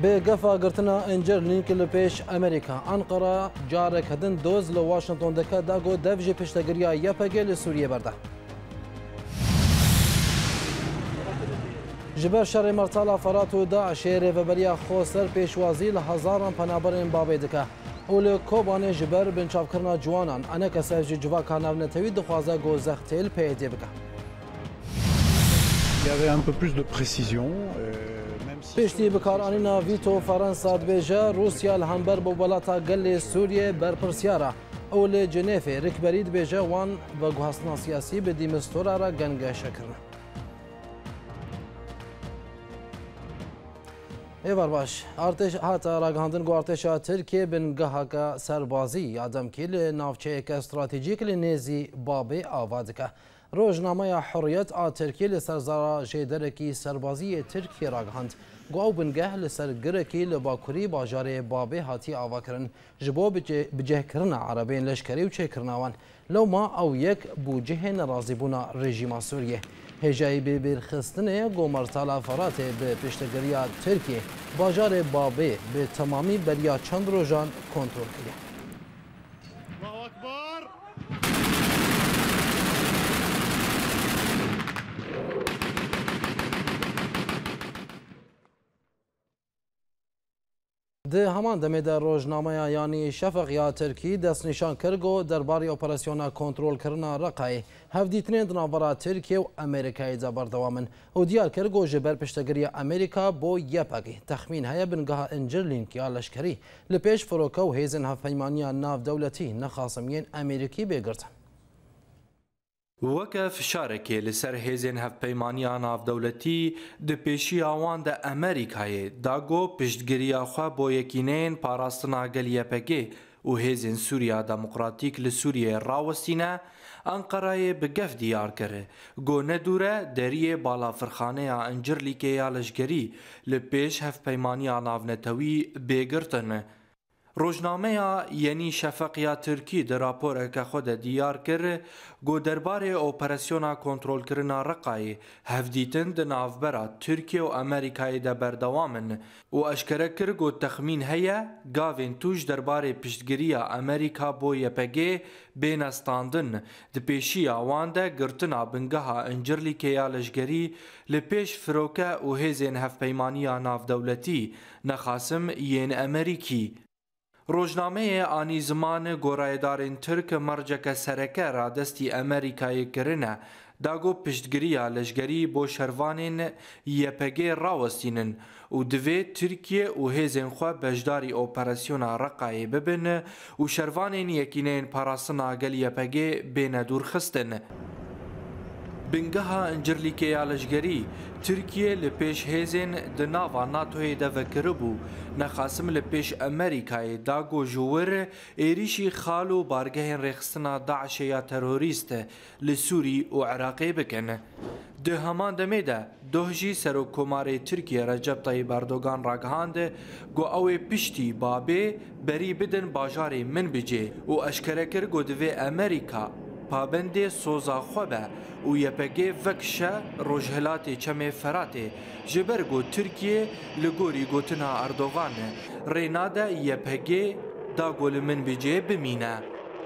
بقفا قرتنا انجر لينك لبيش امريكا انقره جارك هدن دوز لواشنطن دكا داغو دفجي پشتگریا يپگه لسوريه برده جبر شر مرتالا فرات و داعش رهبریا خوسر پیشوازی لهزاران پنابرین بابی دکه اول کوبان جبر بنچاف کرنا جوانان انا کسر جوا کاناو نتوی دخوازه گوزختیل پیدی بکه Il y avait un peu plus de précision. پشتی بکارانینا ویتو فرانسا دبیجه روسیا الهمبر بولاتا گل سوریه برپرسیاره اول جنیف رکبری دبیجه وان و گوهستنا سیاسی به دیمستورا را گنگه شکرنه ایوار باش ارتش هاتا راگاندن گو ارتشا ترکیه بن گهاکا سربازی آدم کی لناوچه ایک استراتیجیک لنیزی بابی آوادکه روزنامه حریت آ ترکیه لسرزارا جیدرکی سربازی ترکیه راگاند گو او بنگه لسرگرکی لباکوری باجار بابی هاتی آوا کرن جبو بجه کرن عربین لشکری و چه کرناوان لو ما او یک بوجه نرازی بونا رژیم سوریه هجایی به برخستنه گو مرتالا فرات به پشتگریا ترکیه باجار بابی به تمامی بریا چند روزان کنترل کرده. ده همان دمه در روزنامه یعنی شفق یا ترکی دست نشان کرگو درباره اپراسیون کنترل کرنا رقای هفدیتنین دنابرا ترکیه و امریکای زبر دوامن و دیار کرگو جبر پشتگری امریکا بو یپاگی تخمین های بنگاه انجرلینک یا لشکری لپیش فروکه و هیزن هفپیمانی ناف دولتی نخاصمین امریکی بگرتن وەکە فشارێکێ لەسەر هێزên هەفپەیمانیە ناودەوڵەتی دپێشی ئاوان دە ئەمریکایê داگۆ پشتگیریya xwe بۆ yekîneyên parastina gel YPG û hêzên Sûriya Demokratîk li Sûriyê rawestîne Enqerayê bi gef diyar kir got nedûre deriyê balafirxaneya Incirlîkê ya leşkerî li pêş hevpeymaniya navnetewî bêgirtin. روزنامه یعنی شفق یا ترکی در راپورێکە خۆ de diyar kir got derbarê operasyona kontrolkirina Reqayê hevdîtin di navbera Tirkiye û Amerîkayê de berdewamin û eşkere kir got texmîn heye gavên tûj derbarê piştgiriya Amerîka bo YPG bêne standin di pêşiya wan de girtina bingeha Incirlîkê ya leşkerî li pêş firoke û hêzên hevpeymaniya navdewletî nexasim yên Amerîkî. روزنامه آنی زمان گورایدارین ترک مرجک سرکه را دستی امریکای کرنه داگو پشتگیریا لشگری بو شروانین YPG راوستینن و دوی ترکیه و هیزن خواه بجداری اپراسیون رقای ببین و شروانین یکینین پاراسنا گل YPG بین دور خستن. بنگها انجرلیکه یا لشگری ترکیه لپیش هیزن دناوا ناتوی دفکربو نخاسم لپیش امریکای داگو جوور ایریشی خالو بارگهن رخصنا داعش یا تروریست لسوری و عراقی بکن. ده همان دمه ده دوهجی سرو کماری ترکیه رجب طیب اردوغان راگهاند گو اوی پشتی بابی بری بدن باجاری من بجه و اشکره کر گو دوی امریکا پابند سوزا خوبه و YPG وکشه روجهلاتی چمه فراته جبرگو ترکیه لگوری گوتنا اردوغان ریناده YPG دا گول من بجه بمینه.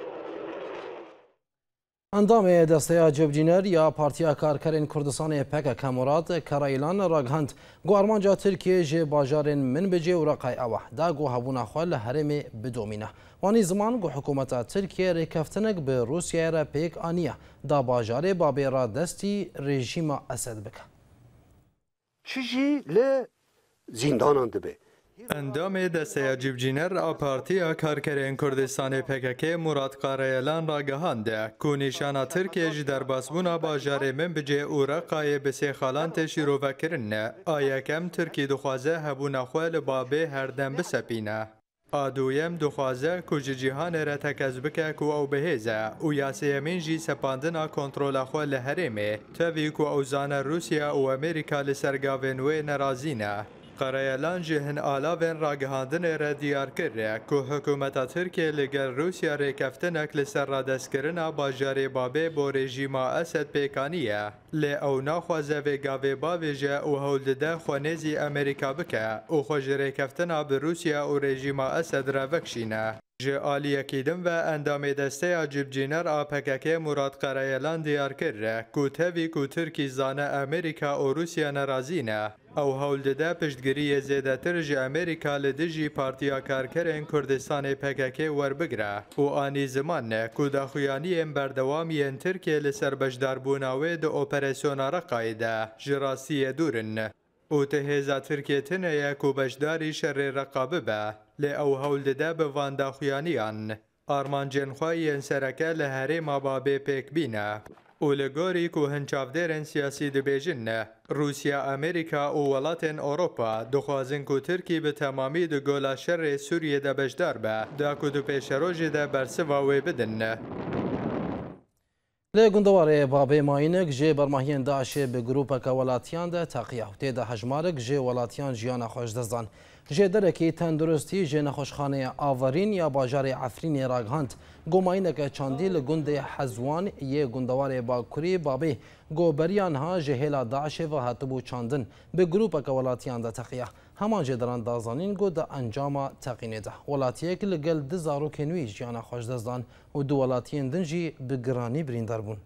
اندام دسته جبجینر یا پارتیا کارکرین کردستان PKK مراد کرایلان راگهاند گو ارمانجا ترکیه جه باجارین من بجه و رقای اوه دا گو هبونا خوال لحرم بدومینه وانی زمان گو حکومت ترکیه ریکفتنک به روسیه را پیک آنیه دا باجار بابی را دستی رژیم اسد بکه چیجی لزیندانان دبه اندام دسته جبجینر آپارتیا کارکرین کردستان PKK مراد قارایلان را گهانده که نشانه ترکیه جی در باسبونا باجار من بجه او رقای بسی خالان تشیرو وکرنه آیا کم ترکی دخوازه هبونا خوال بابه هردن بسپینه آدویم دخوازه که جیهان را تکز بکه که او بهیزه و یاسیمین جی سپاندنا کنترول خوال لحرمه تاوی که او زان روسیا و امریکا لسرگاوین و نرازینه قرایلان جهن آلاوین راگهاندن را دیار کرده که حکومت ترکیه لگل روسیا ریکفتنک لسر را دستکرنا باجار بابه با رژیم اسد پیکانیه لی او ناخوازه و گاوه باویجه و هولده خوانیزی امریکا بکه و خوش ریکفتنا به روسیا و رژیم اسد را وکشینه. جعالی کیدم و اندام دسته عجب جینر آپکک مراد قرایلان دیار کرده که تاوی که ترکی زانه امریکا و روسیا نرازینه او هول دده پشتگیری زیده ترج امریکا لدجی پارتیا کارکرین کردستان پکک ور بگره و آنی زمان نه که داخویانی بردوامی ترکیه لسر بجدار بوناوی ده اپریسیون را قایده جراسی دورن و تهیزا ترکیه تنه که بجداری شر رقابه به لی او هول دده به وان داخویانیان آرمان جنخوایی سرکه لهره مابابه پیک بینه و لگوری که هنچافدرین سیاسی دبیجن روسیا امریکا و ولاتین اوروپا دخوازن که ترکی به تمامی دو گولا شر سوریه ده بجدار به دا که دو پیش روژ ده برسواوی بدن. لی گندواره بابه ماینک جه برماهین داعش به گروپ که ولاتیان ده تاقیه و تیده حجمارک جه ولاتیان جیان خوش دزدان. جه درکی تندرستی جه نخوشخانه آورین یا باجار عفرین راگهاند گوماینک چاندی لگند حزوان یه گندواره باکوری بابه گوبریان ها جه هلا داعش و هاتبو چاندن به گروپ که ولاتیان ده تاقیه همان جه دران دازانین گو ده انجام تاقینه ده ولاتیه که لگل دزارو کنوی جیان خوش دزدان و دو ولاتیان دنجی بگرانی بریندار بون.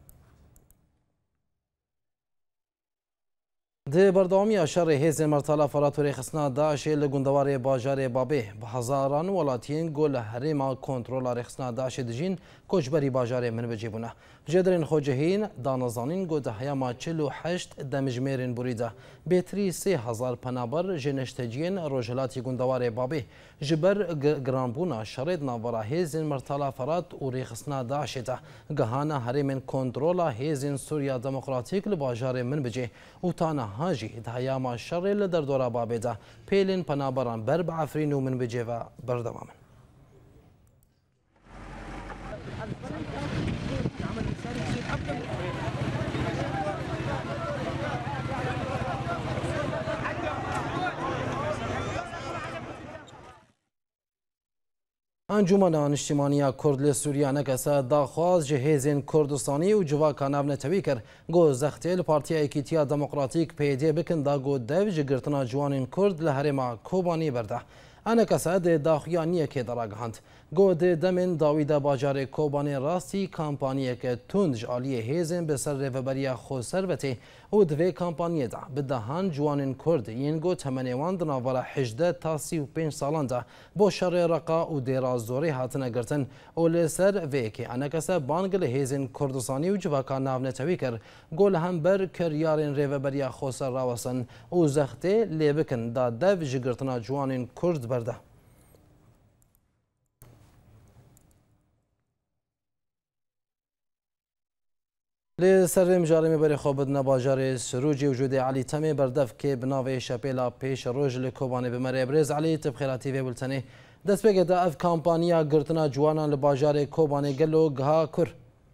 ده بردوامی شر هیز مرتلا فراتوری خسنا داعش لگندوار باجار بابه به هزاران ولاتین گل هرما کنترل رخصنا داعش دجین کوچبری باجار من بجیبونه جدرین خوجهین دانزانین گو ده هیاما 48 دمجمیرین بریده بهتری 3000 پنابر جنشتجین روجلاتی گندوار بابه جبر گرانبونا شرید ناورا هیز مرتلا فرات و رخصنا داعش ده گهانا هرمن کنترل هیز سوریا دموکراتیک لباجار من بجی و تانا هاجی دهیاما شر لدر دورا بابه ده پیلین پنابران بر بعفرین و من بجی و بردوامن. انجمن اجتماعی کرد سوریه نکسه داخواز جهیزین کردستانی و جواکا ناو نتوی کر گو زختیل پارتیا ایکیتیا دموکراتیک پیدی بکن دا گو دوج گرتنا جوانین کرد لهرما کوبانی برده انکسه ده داخویانیه که دراگهاند گو ده دمن داویده باجار کوبانی راستی کامپانیه که تندج آلیه هیزن به سر ریوبریا خو سروتی و دوی کامپانیه ده به دهان جوانین کرد این گو تمنیوان دناوره 18 تا 35 سالان ده با شر رقا و دیرازدوری هاتنه گرتن و لسر وی که انکسه بانگل هیزن کردستانی و جواکا ناو نتوی کر گو لهم بر کریارین ریوبریا خو سر راوسن و زخته لیبکن دا دوج گرتنا جوانین کرد برده. لسر مجارم بری خوابد نباجار سروجی وجود علی تمی بردف که بناوی شپیلا پیش روز لکوبانه بمره ابرز علی تبخیراتی و بلتنه دست بگه دا اف کامپانیا گرتنا جوانان لباجار کوبانه گلو گها کر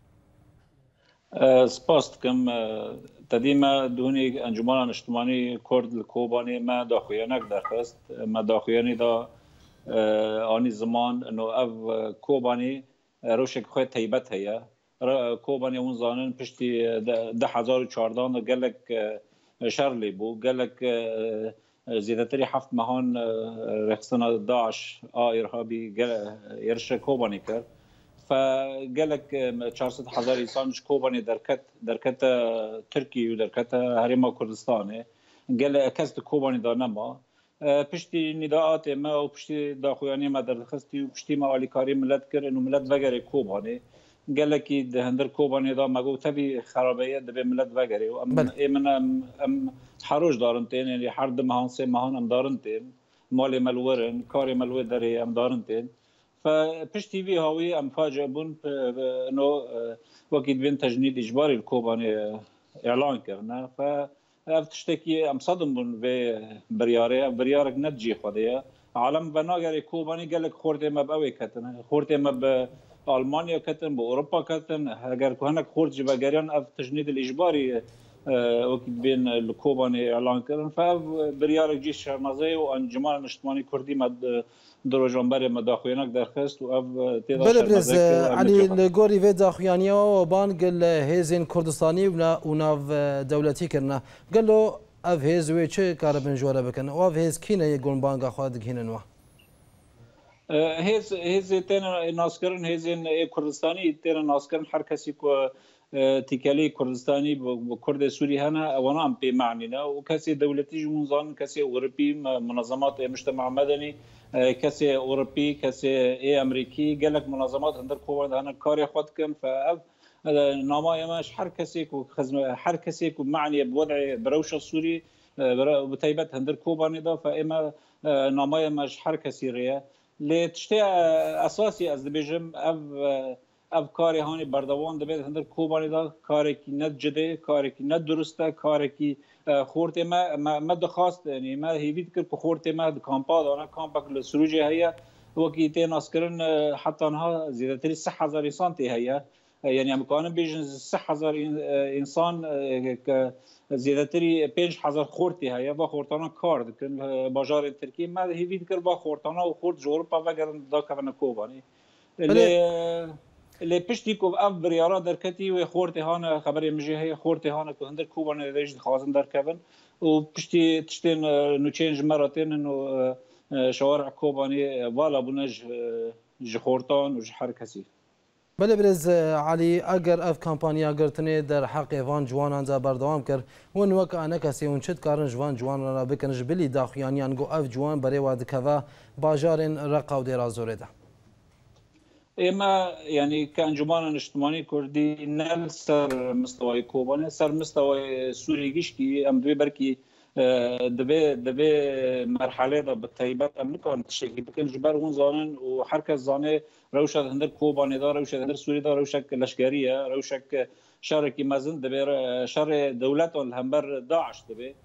سپاس کم تدیم دونی انجمن اجتماعی کرد لکوبانه ما داخویانک درخواست ما داخویانی دا آنی زمان انو اف کوبانی روشک خود تیبت هیا کوبانی اون زانن پشتی 10,014 گلک شر لی بو گلک زیادتری 7 ماهان رخصنا داعش ارهابی یرش کوبانی کرد فگلک 400,000 انسانش کوبانی درکت ترکی و درکت هرما کردستانه گل کست کوبانی دانما پشتی نداعات ما و پشتی داخویانی ما درخستی و پشتی ما آلیکاری ملت کرد انو ملت وگره کوبانی گلکی دهندر کوبانی دا مگو تبی خرابیه دبی ملت وگری و ام حروج دارن تین یعنی هر دو ماهان 3 ماهان ام دارن تین مال ملورن کار ملور داری ام دارن تین فپشتی وی هاوی ام فاجعه بون انو وقتی بین تجنید اجباری کوبانی اعلان کرده ف افتشتکی ام صدم بون به بریارک ندجی خودیه عالم بناگری کوبانی گلک خورده مباوی کتنه خورده مب آلمانیا کتن با اروپا کتن اگر که هنک خورد جبگریان اف تجنید الاجباری وقت بين الكوباني اعلان كرن فبريارك جيش شرمزي وانجمان الاجتماعي كردي مد دروجانبر مداخوينك درخست واف بلبرز علي لغوري في داخويانيا وبانق الهيزين كردستاني وناف دولتي كرنا قال له اف هيز ويتش كاربن جوره بكن واف هيز كينا يقول بانقا خاد هنا نوا هيز تينا ناسكرن هيزين كردستاني تينا ناسكرن حركسي كو تيكالي كردستاني بكرد سوري هنا وانا ام بي معنينا وكاسي دولتي جونزان كاسي اوروبي منظمات مجتمع مدني كاسي اوروبي كاسي امريكي قالك منظمات هندر كوان هنا كاري خدكم ف نما ماش حركسيك معني بوضع بروشه السوري بتيبت هندر كوباني دا فاما نما ماش حركسي ريا لتشتي اساسي از بيجم اف کاری هانی بردوان دبید هندر کوبانی دا کاری کی ند جده کاری کی ند درسته کاری کی خورت ما دخواست یعنی ما هیوید کرد که خورت ما کامپا دانا کامپا کل سروجی هیا وکی تین اسکرن حتی آنها زیادتری 6000 انسان تی هیا یعنی امکان بیشتر 6000 انسان زیادتری 5000 خورتی هیا با خورتانا کار دکن بازار ترکی ما هیوید کرد با خورتانا و خورت جور پا وگرن دا کفن کوبانی اللي بشتي كوب اف بريارا دركتي وخورتي هانا خبري مجي هي خورتي هانا كو هندر كوبان ريج خازن دركبن وبشتي تشتين نوتشينج مرتين انه شوارع كوباني فوالا بنج جخورتان وج حركسي بله برز علي اگر اف کمپانیا گرتنی در حق وان جوانان دا بردوام کر ون وک انا کسی اون چت کارن جوان را بکنج بلی داخیانیان گو اف جوان بری واد کوا باجارن رقاو دیرا زوره ده اما يعني كانجمان اجتماعي كردي نال سر مستوى كوباني سر مستوى سوري جيشكي ام دوي بركي دبي مرحله دا بالتيبات امريكا تشكي بكن جبر ون زانن وحركه زانه روشه هندر كوباني دا روشه هندر سوري دا روشه لشكريه روشه شاركي مازن دبي شر دولت الهمبر داعش دبي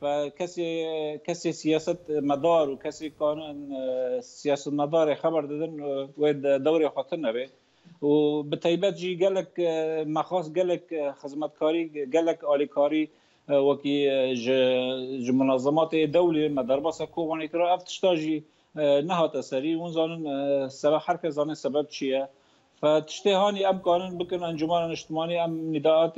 فكسي سياسة مدار وكسي قانون سياسة مدار خبر دادن ويد دوري خاطرنا به وبتيبات جي قالك مخاص قالك خدمتكاري قالك آليكاري وكي ج منظمات دولي مدرباسة كوباني كرا افتشتاجي نهات أسري ونزانن سبب حركة زانن سبب چيه فتشتي هاني ام قانون بكن انجمان اجتماعي ام نداءات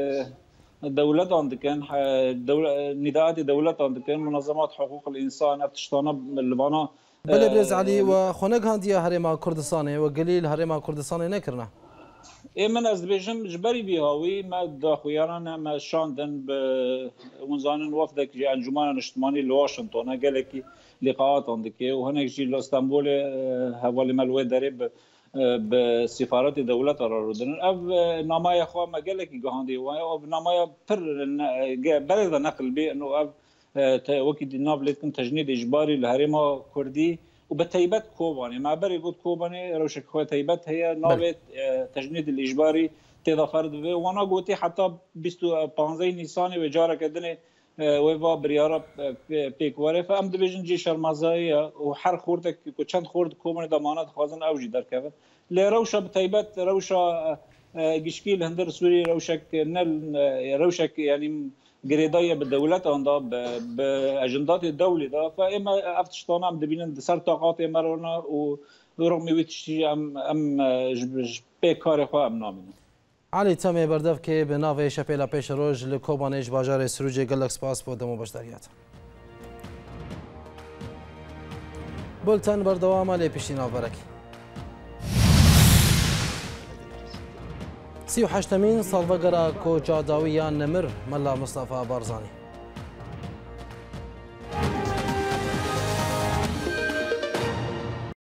دولت عندكن نداءات دولت عندكن منظمات حقوق الانسان افتشتانا لبنان بله برز علي وخونك هانديا هرما كردستاني وقليل هرما كردستاني نكرنا من از بيجم جبري بيهاوي ما داخويانا ما شاندن بونزانن وفدك جي انجمان اجتماعي لواشنطن قالك لقاءات عندك وهناك جي لاسطنبول حوالي مالوي درب بسفارات دولت را ردن اف نمای خو ما قال لك جهاندي و نمای پر بلد نقل بي انه اف وكيد نابلتكم تجنيد اجباري لهرما كردي وبتيبات كوباني مع بري قلت كوباني روشك خو تيبات هي نابت تجنيد الاجباري تضا فرد بي وانا قلتي حتى 15 نيسان وجاره كدني ويفا بريارا بيكواري فام ديفيجن جي شرمزايا وحر خوردك كوچند خورد كومن ضمانات خازن اوجي دركبن لروشه بتيبات روشه گشكيل هندر سوري روشك نل روشك يعني جريدايه بالدولات عندها باجندات الدولي ده فاما افتشتانا ام دبينن سر طاقات مرونا ورغم ويتشي ام بكار خو ام نامن علي تامي بردف که به ناو شپیلا پیش روز لکوبانش باجار سروج گلک سپاس با دمو بشداریات بولتن بردوام علی پیشینا برک 38 سالوگرا کو جاداویان نمر ملا مصطفى بارزانی